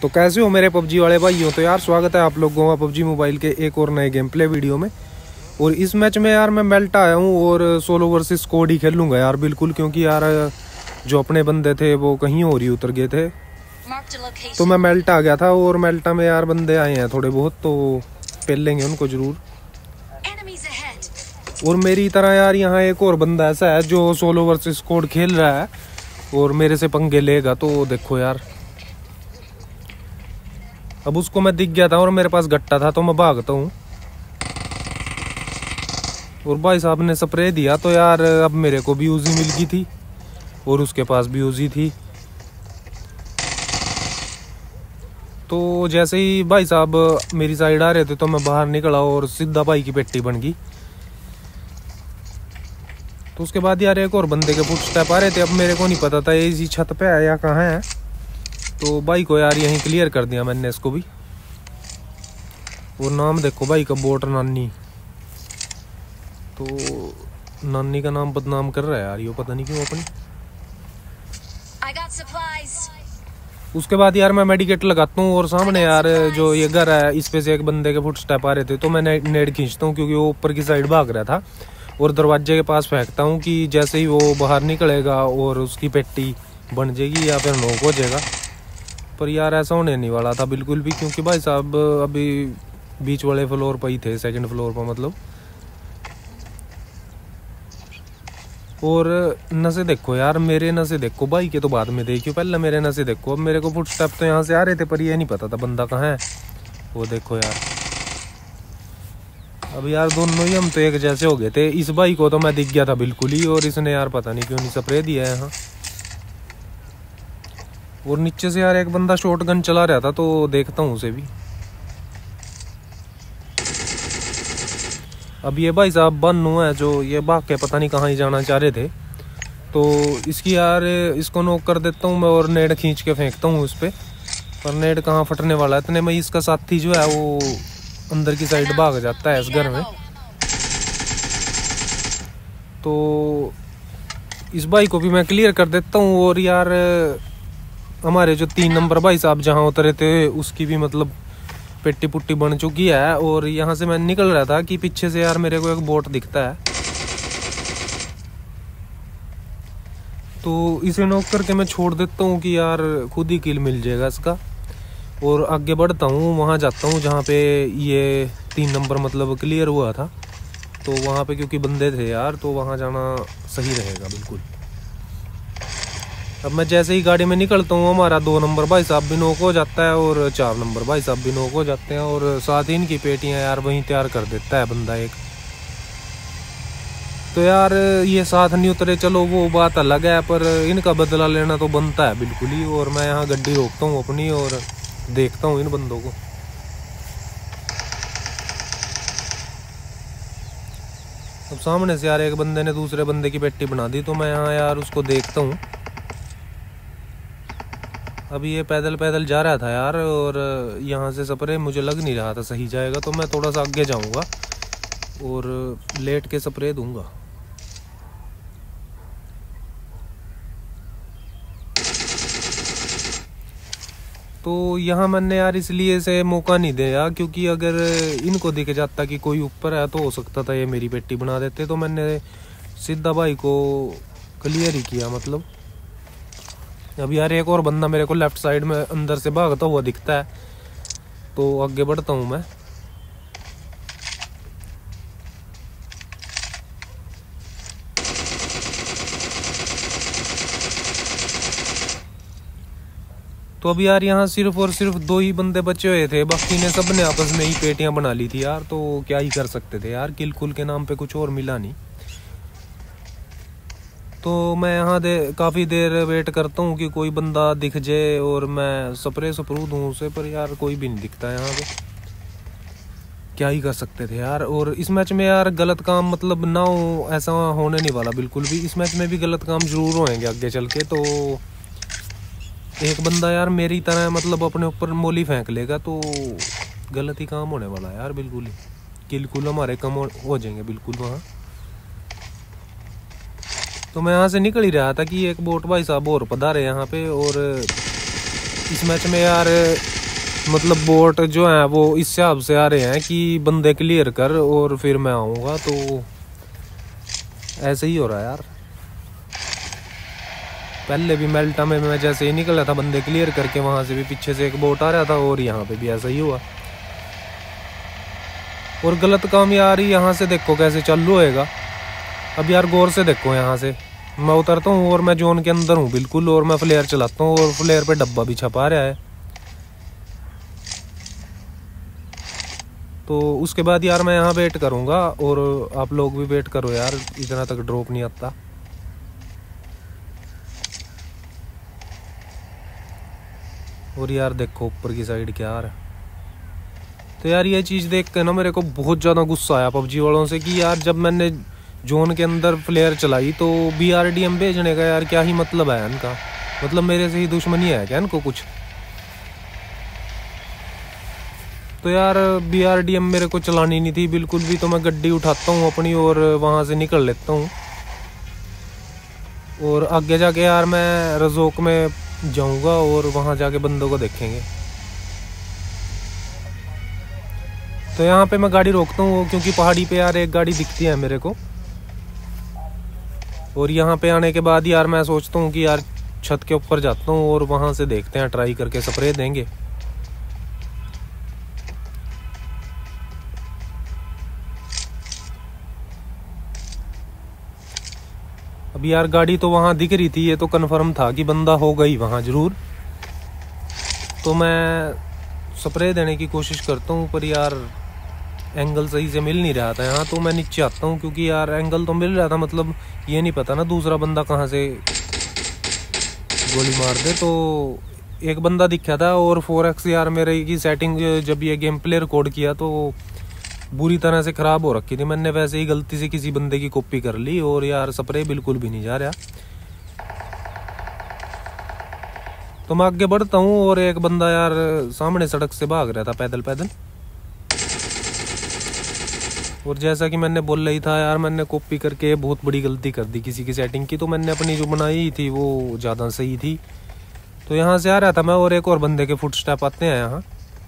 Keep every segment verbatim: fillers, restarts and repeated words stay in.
तो कैसे हो मेरे पबजी वाले भाइयों। तो यार स्वागत है आप लोगों का पबजी मोबाइल के एक और नए गेम प्ले वीडियो में। और इस मैच में यार मैं मेल्ट आया हूँ और सोलो वर्सेस स्क्वाड ही खेलूंगा यार बिल्कुल, क्योंकि यार जो अपने बंदे थे वो कहीं और ही उतर गए थे। तो मैं मेल्ट आ गया था और मेल्टा में यार बंदे आए हैं थोड़े बहुत, तो पेल लेंगे उनको जरूर। और मेरी तरह यार यहाँ एक और बंदा ऐसा है जो सोलो वर्सेस स्क्वाड खेल रहा है और मेरे से पंगे लेगा। तो देखो यार, अब उसको मैं दिख गया था और मेरे पास गट्टा था तो मैं भागता हूँ। और भाई साहब ने स्प्रे दिया तो यार अब मेरे को भी यूजी मिल गई थी और उसके पास भी यूजी थी। तो जैसे ही भाई साहब मेरी साइड आ रहे थे तो मैं बाहर निकला और सीधा भाई की पेट्टी बन गई। तो उसके बाद यार एक और बंदे के फुटस्टेप आ रहे थे। अब मेरे को नहीं पता था ये इसी छत पे है या कहाँ है, तो भाई को यार यहीं क्लियर कर दिया मैंने इसको भी। और नाम देखो भाई का, बोट नानी। तो नानी का नाम बदनाम कर रहा है यार ये, पता नहीं क्यों अपनी। उसके बाद यार मैं मेडिकेट लगाता हूँ और सामने यार जो ये घर है इस पे से एक बंदे के फुटस्टेप आ रहे थे तो मैं नेड खींचता हूँ क्योंकि वो ऊपर की साइड भाग रहा था। और दरवाजे के पास फेंकता हूँ कि जैसे ही वो बाहर निकलेगा और उसकी पेट्टी बन जाएगी या फिर नोक हो जाएगा। पर यार ऐसा होने नहीं वाला था बिल्कुल भी, क्योंकि भाई साहब अभी बीच वाले फ्लोर पर ही थे, सेकंड फ्लोर पर मतलब। और नशे देखो यार, मेरे नशे देखो भाई के तो बाद में देखियो, पहले मेरे नशे देखो। अब मेरे को फुटस्टेप तो यहाँ से आ रहे थे पर ये नहीं पता था बंदा कहाँ है। वो देखो यार, अब यार दोनों ही हम तो एक जैसे हो गए थे। इस भाई को तो मैं दिख गया था बिल्कुल ही, और इसने यार पता नहीं क्यों नहीं स्प्रे दिया है यहाँ। और नीचे से यार एक बंदा शॉट गन चला रहा था तो देखता हूँ उसे भी। अब ये भाई साहब बन्नू है जो ये भाग के पता नहीं कहाँ ही जाना चाह रहे थे, तो इसकी यार इसको नॉक कर देता हूँ मैं और नेड खींच के फेंकता हूँ उस पर। पर नेड कहाँ फटने वाला है इतने में इसका साथी जो है वो अंदर की साइड भाग जाता है इस घर में। तो इस भाई को भी मैं क्लियर कर देता हूँ। और यार हमारे जो तीन नंबर भाई साहब जहाँ उतरे थे उसकी भी मतलब पेट्टी पुट्टी बन चुकी है। और यहाँ से मैं निकल रहा था कि पीछे से यार मेरे को एक बोट दिखता है, तो इसे नॉक करके मैं छोड़ देता हूँ कि यार खुद ही किल मिल जाएगा इसका। और आगे बढ़ता हूँ, वहाँ जाता हूँ जहाँ पे ये तीन नंबर मतलब क्लियर हुआ था। तो वहाँ पे क्योंकि बंदे थे यार तो वहाँ जाना सही रहेगा बिल्कुल। अब मैं जैसे ही गाड़ी में निकलता हूँ हमारा दो नंबर भाई साहब भी नॉक हो जाता है और चार नंबर भाई साहब भी नॉक हो जाते हैं। और साथ ही इनकी पेटियाँ यार वहीं तैयार कर देता है बंदा एक। तो यार ये साथ नहीं उतरे चलो वो बात अलग है, पर इनका बदला लेना तो बनता है बिल्कुल ही। और मैं यहाँ गड्डी रोकता हूँ अपनी और देखता हूँ इन बंदों को। अब सामने से यार एक बंदे ने दूसरे बंदे की पेट्टी बना दी तो मैं यहाँ यार उसको देखता हूँ। अभी ये पैदल पैदल जा रहा था यार और यहाँ से स्प्रे मुझे लग नहीं रहा था सही जाएगा, तो मैं थोड़ा सा आगे जाऊँगा और लेट के स्प्रे दूंगा। तो यहाँ मैंने यार इसलिए से मौका नहीं दिया क्योंकि अगर इनको दिख जाता कि कोई ऊपर है तो हो सकता था ये मेरी पेट्टी बना देते। तो मैंने सीधा भाई को क्लियर ही किया मतलब। अब यार एक और बंदा मेरे को लेफ्ट साइड में अंदर से भागता हुआ दिखता है तो आगे बढ़ता हूँ मैं। तो अब यार यहाँ सिर्फ और सिर्फ दो ही बंदे बचे हुए थे, बाकी ने सब ने आपस में ही पेटियां बना ली थी यार। तो क्या ही कर सकते थे यार, किल कुल के नाम पे कुछ और मिला नहीं। तो मैं यहाँ दे काफ़ी देर वेट करता हूँ कि कोई बंदा दिख जाए और मैं स्प्रे स्प्रू दूँ उसे, पर यार कोई भी नहीं दिखता यहाँ पे। क्या ही कर सकते थे यार। और इस मैच में यार गलत काम मतलब ना हो ऐसा होने नहीं वाला बिल्कुल भी। इस मैच में भी गलत काम जरूर होंगे आगे चल के। तो एक बंदा यार मेरी तरह मतलब अपने ऊपर मोली फेंक लेगा तो गलत ही काम होने वाला है यार बिल्कुल ही। किल कुल हमारे कम हो जाएंगे बिल्कुल वहाँ। तो मैं यहाँ से निकल ही रहा था कि एक बोट भाई साहब और पधारे यहाँ पे। और इस मैच में यार मतलब बोट जो है वो इस हिसाब से आ रहे हैं कि बंदे क्लियर कर और फिर मैं आऊँगा, तो ऐसे ही हो रहा है यार। पहले भी मेल्टा में मैं जैसे ही निकला था बंदे क्लियर करके, वहाँ से भी पीछे से एक बोट आ रहा था और यहाँ पे भी ऐसा ही हुआ। और गलत काम यार यहाँ से देखो कैसे चालू होएगा। अब यार गौर से देखो, यहाँ से मैं उतरता हूँ और मैं जोन के अंदर हूँ बिल्कुल, और मैं फ्लेयर चलाता हूँ और फ्लेयर पे डब्बा भी छपा रहा है। तो उसके बाद यार मैं यहाँ वेट करूँगा और आप लोग भी वेट करो यार, इतना तक ड्रॉप नहीं आता। और यार देखो ऊपर की साइड क्या आ रहा है। तो यार ये चीज़ देख के ना मेरे को बहुत ज़्यादा गुस्सा आया पबजी वालों से कि यार जब मैंने जोन के अंदर फ्लेयर चलाई तो बी आर डी एम भेजने का यार क्या ही मतलब है इनका। मतलब मेरे से ही दुश्मनी है क्या इनको कुछ। तो यार बी आर डी एम मेरे को चलानी नहीं थी बिल्कुल भी, तो मैं गड्डी उठाता हूँ अपनी और वहाँ से निकल लेता हूँ। और आगे जाके यार मैं रजोक में जाऊँगा और वहाँ जाके बंदों को देखेंगे। तो यहाँ पे मैं गाड़ी रोकता हूँ क्योंकि पहाड़ी पे यार एक गाड़ी दिखती है मेरे को। और यहाँ पे आने के बाद यार मैं सोचता हूँ कि यार छत के ऊपर जाता हूँ और वहाँ से देखते हैं, ट्राई करके स्प्रे देंगे। अब यार गाड़ी तो वहाँ दिख रही थी, ये तो कंफर्म था कि बंदा होगा ही वहाँ ज़रूर। तो मैं स्प्रे देने की कोशिश करता हूँ पर यार एंगल सही से मिल नहीं रहा था यहाँ। तो मैं नीचे आता हूँ क्योंकि यार एंगल तो मिल रहा था, मतलब ये नहीं पता ना दूसरा बंदा कहाँ से गोली मार दे। तो एक बंदा दिखा था और फोर एक्स यार मेरे की सेटिंग जब ये गेम प्ले रिकॉर्ड किया तो बुरी तरह से ख़राब हो रखी थी। मैंने वैसे ही गलती से किसी बंदे की कॉपी कर ली और यार स्प्रे बिल्कुल भी नहीं जा रहा। तो मैं आगे बढ़ता हूँ और एक बंदा यार सामने सड़क से भाग रहा था पैदल पैदल। और जैसा कि मैंने बोल रही था यार, मैंने कॉपी करके बहुत बड़ी गलती कर दी किसी की सेटिंग की। तो मैंने अपनी जो बनाई थी वो ज़्यादा सही थी। तो यहाँ से आ रहा था मैं और एक और बंदे के फुटस्टेप आते हैं यहाँ।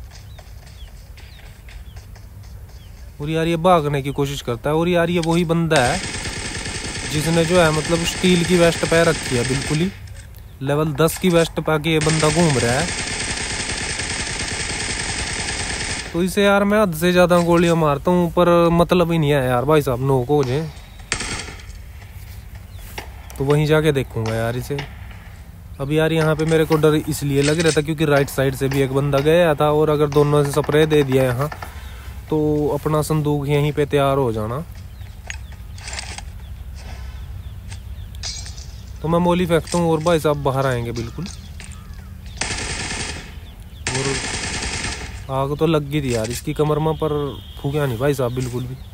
और यार ये भागने की कोशिश करता है। और यार ये वही बंदा है जिसने जो है मतलब स्टील की वेस्ट पहन रखी है, बिल्कुल ही लेवल दस की वेस्ट पा के ये बंदा घूम रहा है। तो इसे यार मैं हद से ज़्यादा गोलियां मारता हूँ पर मतलब ही नहीं है यार भाई साहब, नोक हो जाए। तो वहीं जाके देखूंगा यार इसे। अब यार यहाँ पे मेरे को डर इसलिए लग रहा था क्योंकि राइट साइड से भी एक बंदा गया था और अगर दोनों से स्प्रे दे दिया यहाँ तो अपना संदूक यहीं पे तैयार हो जाना। तो मैं मोली फेंकता हूँ और भाई साहब बाहर आएंगे बिल्कुल। और आग तो लग गई थी यार इसकी कमर में पर फूका नहीं भाई साहब बिल्कुल भी।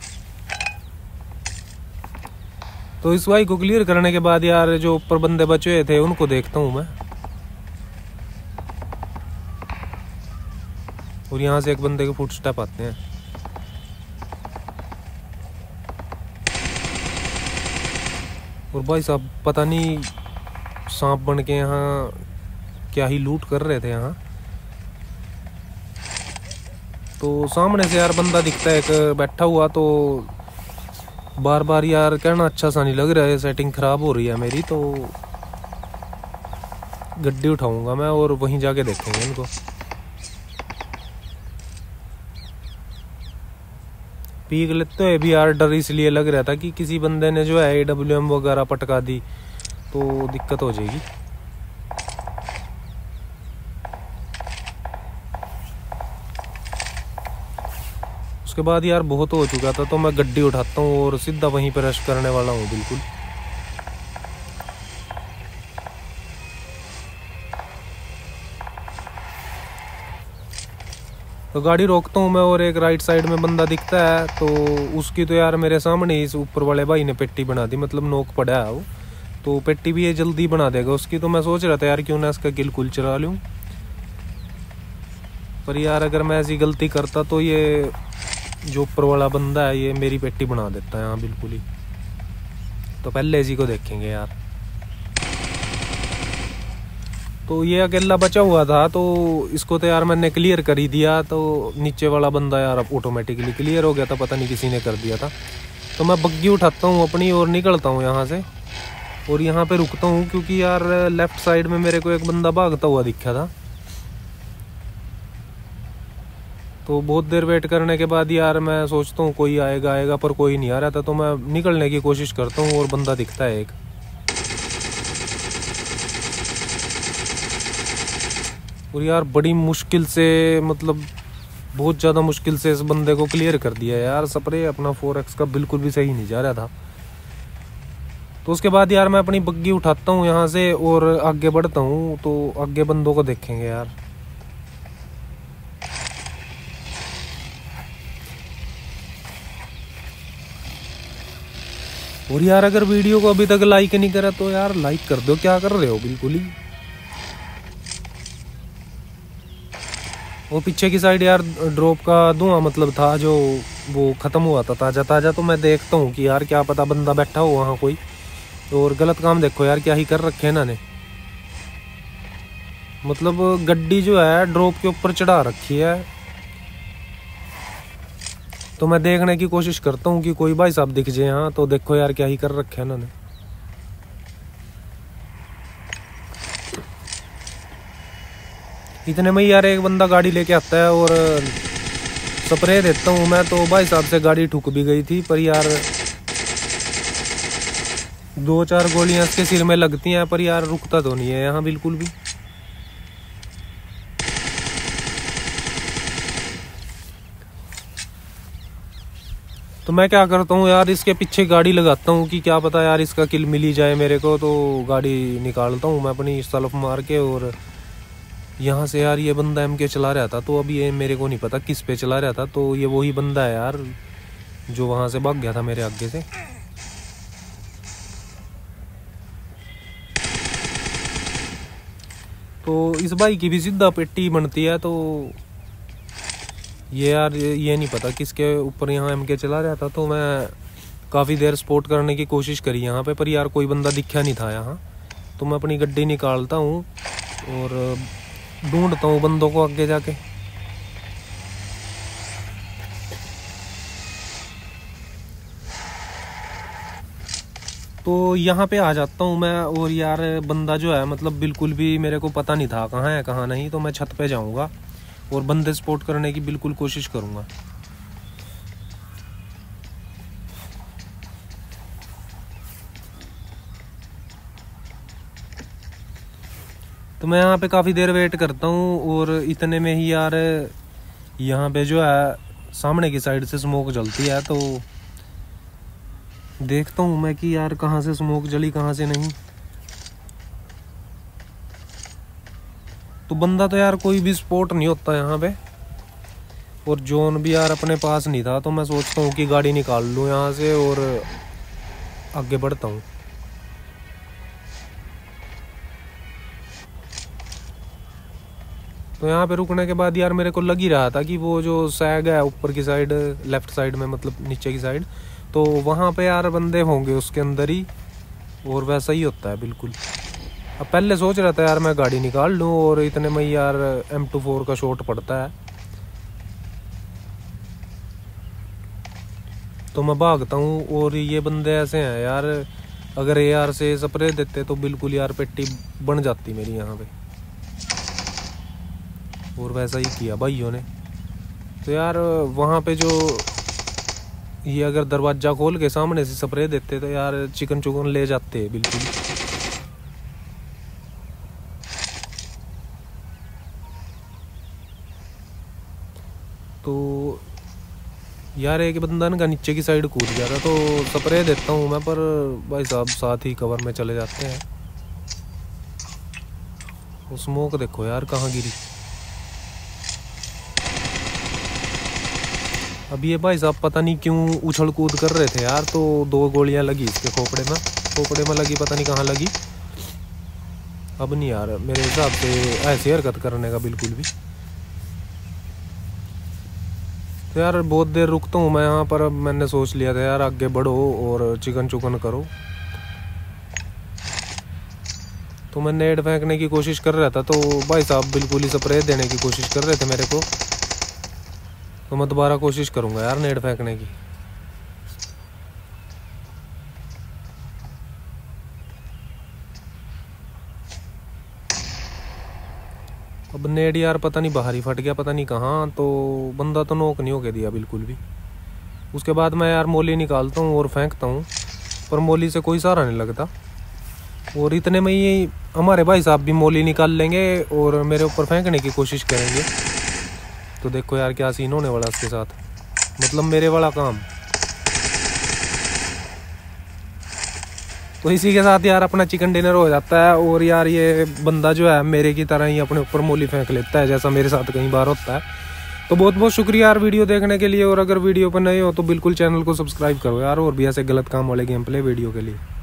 तो इस वाई को क्लियर करने के बाद यार जो ऊपर बंदे बचे हुए थे उनको देखता हूँ मैं। और यहाँ से एक बंदे के फुटस्टेप आते हैं। और भाई साहब पता नहीं सांप बन के यहाँ क्या ही लूट कर रहे थे यहाँ। तो सामने से यार बंदा दिखता है एक बैठा हुआ। तो बार बार यार कहना अच्छा सा नहीं लग रहा है, सेटिंग ख़राब हो रही है मेरी। तो गड्डी उठाऊंगा मैं और वहीं जाके देखेंगे इनको। पीक लेते हुए भी यार डर इसलिए लग रहा था कि किसी बंदे ने जो है ए डब्ल्यू एम वगैरह पटका दी तो दिक्कत हो जाएगी। उसके बाद यार बहुत हो चुका था तो मैं गड्डी उठाता हूँ और सीधा वहीं पर रश करने वाला हूँ बिल्कुल। तो गाड़ी रोकता हूँ मैं और एक राइट साइड में बंदा दिखता है। तो उसकी तो यार मेरे सामने ही इस ऊपर वाले भाई ने पेट्टी बना दी, मतलब नोक पड़ा है वो। तो पेट्टी भी ये जल्दी बना देगा उसकी। तो मैं सोच रहा था यार क्यों ना इसका किल कुल चला लूँ, पर यार अगर मैं ऐसी गलती करता तो ये जो ऊपर वाला बंदा है ये मेरी पेट्टी बना देता है यहाँ बिल्कुल ही। तो पहले इसी को देखेंगे यार। तो ये अकेला बचा हुआ था, तो इसको तो यार मैंने क्लियर कर ही दिया। तो नीचे वाला बंदा यार अब ऑटोमेटिकली क्लियर हो गया था, पता नहीं किसी ने कर दिया था। तो मैं बग्गी उठाता हूँ अपनी और निकलता हूँ यहाँ से, और यहाँ पे रुकता हूँ क्योंकि यार लेफ्ट साइड में मेरे को एक बंदा भागता हुआ दिखा था। तो बहुत देर वेट करने के बाद यार मैं सोचता हूँ कोई आएगा आएगा, पर कोई नहीं आ रहा था। तो मैं निकलने की कोशिश करता हूँ और बंदा दिखता है एक। और यार बड़ी मुश्किल से, मतलब बहुत ज़्यादा मुश्किल से इस बंदे को क्लियर कर दिया यार। स्प्रे अपना फोर एक्स का बिल्कुल भी सही नहीं जा रहा था। तो उसके बाद यार मैं अपनी बग्गी उठाता हूँ यहाँ से और आगे बढ़ता हूँ। तो आगे बंदों को देखेंगे यार। और यार अगर वीडियो को अभी तक लाइक नहीं करा तो यार लाइक कर दो, क्या कर रहे हो बिल्कुल ही। वो पीछे की साइड यार ड्रॉप का धुआं मतलब था जो वो खत्म हुआ था ताजा ताजा। तो मैं देखता हूँ कि यार क्या पता बंदा बैठा हो वहाँ कोई। और गलत काम देखो यार क्या ही कर रखे हैं इन्होंने, मतलब गड्डी जो है ड्रॉप के ऊपर चढ़ा रखी है। तो मैं देखने की कोशिश करता हूँ कि कोई भाई साहब दिख जाए यहाँ। तो देखो यार क्या ही कर रखे हैं इन्होंने। इतने में यार एक बंदा गाड़ी लेके आता है और स्प्रे देता हूँ मैं। तो भाई साहब से गाड़ी ठुक भी गई थी, पर यार दो चार गोलियां इसके सिर में लगती हैं, पर यार रुकता तो नहीं है यहाँ बिल्कुल भी। तो मैं क्या करता हूँ यार, इसके पीछे गाड़ी लगाता हूँ कि क्या पता यार इसका किल मिल ही जाए मेरे को। तो गाड़ी निकालता हूँ मैं अपनी सल्फ मार के, और यहाँ से यार ये बंदा एम के चला रहा था। तो अभी ये मेरे को नहीं पता किस पे चला रहा था। तो ये वही बंदा है यार जो वहाँ से भाग गया था मेरे आगे से। तो इस भाई की भी सीधा पेटी बनती है। तो ये यार ये नहीं पता किसके ऊपर यहाँ एम के चला रहा था। तो मैं काफ़ी देर स्पॉट करने की कोशिश करी यहाँ पे, पर यार कोई बंदा दिखा नहीं था यहाँ। तो मैं अपनी गड्डी निकालता हूँ और ढूंढता हूँ बंदों को आगे जाके। तो यहाँ पे आ जाता हूँ मैं, और यार बंदा जो है मतलब बिल्कुल भी मेरे को पता नहीं था कहाँ है कहाँ नहीं। तो मैं छत पे जाऊँगा और बंदे स्पॉट करने की बिल्कुल कोशिश करूँगा। तो मैं यहाँ पे काफ़ी देर वेट करता हूँ, और इतने में ही यार यहाँ पे जो है सामने की साइड से स्मोक जलती है। तो देखता हूँ मैं कि यार कहाँ से स्मोक जली कहाँ से नहीं। तो बंदा तो यार कोई भी स्पॉट नहीं होता यहाँ पे, और जोन भी यार अपने पास नहीं था। तो मैं सोचता हूँ कि गाड़ी निकाल लूँ यहाँ से और आगे बढ़ता हूँ। तो यहाँ पे रुकने के बाद यार मेरे को लग ही रहा था कि वो जो सैग है ऊपर की साइड लेफ्ट साइड में, मतलब नीचे की साइड, तो वहाँ पे यार बंदे होंगे उसके अंदर ही, और वैसा ही होता है बिल्कुल। अब पहले सोच रहा था यार मैं गाड़ी निकाल लूँ, और इतने में यार एम टू फोर का शॉट पड़ता है। तो मैं भागता हूँ, और ये बंदे ऐसे हैं यार, अगर ए आर से स्प्रे देते तो बिल्कुल यार पेटी बन जाती मेरी यहाँ पे। और वैसा ही किया भाइयों ने। तो यार वहाँ पे जो ये अगर दरवाजा खोल के सामने से स्प्रे देते तो यार चिकन चुकन ले जाते बिल्कुल। तो यार एक बंदा ना नीचे की साइड कूद गया था। तो स्प्रे देता हूँ मैं, पर भाई साहब साथ ही कवर में चले जाते हैं। वो स्मोक देखो यार कहाँ गिरी। अब ये भाई साहब पता नहीं क्यों उछल कूद कर रहे थे यार। तो दो गोलियां लगी इसके खोपड़े में, खोपड़े में लगी, पता नहीं कहाँ लगी। अब नहीं यार मेरे हिसाब से ऐसी हरकत करने का बिल्कुल भी। तो यार बहुत देर रुकता हूँ मैं यहाँ पर। अब मैंने सोच लिया था यार आगे बढ़ो और चिकन चुकन करो। तो मैं नेट फेंकने की कोशिश कर रहा था, तो भाई साहब बिल्कुल ही स्प्रे देने की कोशिश कर रहे थे मेरे को। तो मैं दोबारा कोशिश करूँगा यार नेट फेंकने की। अब नेट यार पता नहीं बाहर ही फट गया, पता नहीं कहाँ। तो बंदा तो नोक नहीं होके दिया बिल्कुल भी। उसके बाद मैं यार मोली निकालता हूँ और फेंकता हूँ, पर मोली से कोई सहारा नहीं लगता। और इतने में ही हमारे भाई साहब भी मोली निकाल लेंगे और मेरे ऊपर फेंकने की कोशिश करेंगे। तो देखो यार क्या सीन होने वाला इसके साथ, मतलब मेरे वाला काम। तो इसी के साथ यार अपना चिकन डिनर हो जाता है। और यार ये बंदा जो है मेरे की तरह ही अपने ऊपर मोली फेंक लेता है, जैसा मेरे साथ कई बार होता है। तो बहुत बहुत शुक्रिया यार वीडियो देखने के लिए। और अगर वीडियो पर नए हो तो बिल्कुल चैनल को सब्सक्राइब करो यार, और भी ऐसे गलत काम वाले गेम प्ले वीडियो के लिए।